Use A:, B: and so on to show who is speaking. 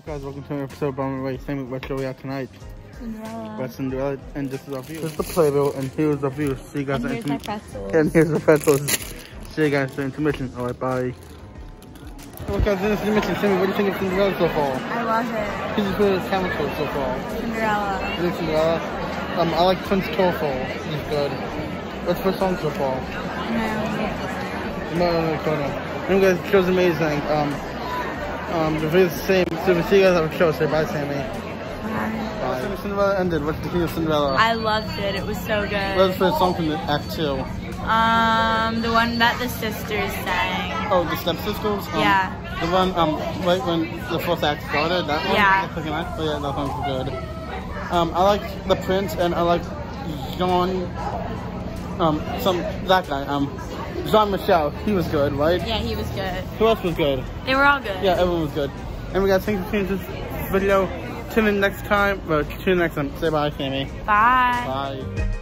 A: Guys, welcome to an episode of Bomber Way. Same what show we have tonight.
B: Cinderella.
A: About Cinderella, and this is our view. This is the playbill, and here's the view. See you guys.
B: And here's my pretzels.
A: And here's the pretzels. See you guys at the intermission. Alright, bye. Look guys, in this intermission, Sammy, what do you think of Cinderella so far?
B: I love it.
A: Who's your favorite camera so far?
B: Cinderella.
A: You think Cinderella? I like Prince Torful. He's good. What's the first song so far? No, in the corner. Anyway guys, the show's amazing. The video's the same. So we'll see you guys at the show. Say bye, Sammy.
B: Bye.
A: Bye. Cinderella ended. What did you think of Cinderella?
B: I loved it. It was so good.
A: What was the first song from the Act 2?
B: The one that the sisters sang.
A: Oh, the Stepsisters?
B: Yeah.
A: The one, right when the first act started, that one?
B: Yeah.
A: The second act? Oh yeah, that one was good. I like the Prince, and I like Jean, that guy, Jean-Michel. He was good, right?
B: Yeah, he was good.
A: Who else was good?
B: They were all good.
A: Yeah, everyone was good. And we got thanks for watching this video. Tune in next time. Tune in next time. Say bye, Sammy.
B: Bye.
A: Bye.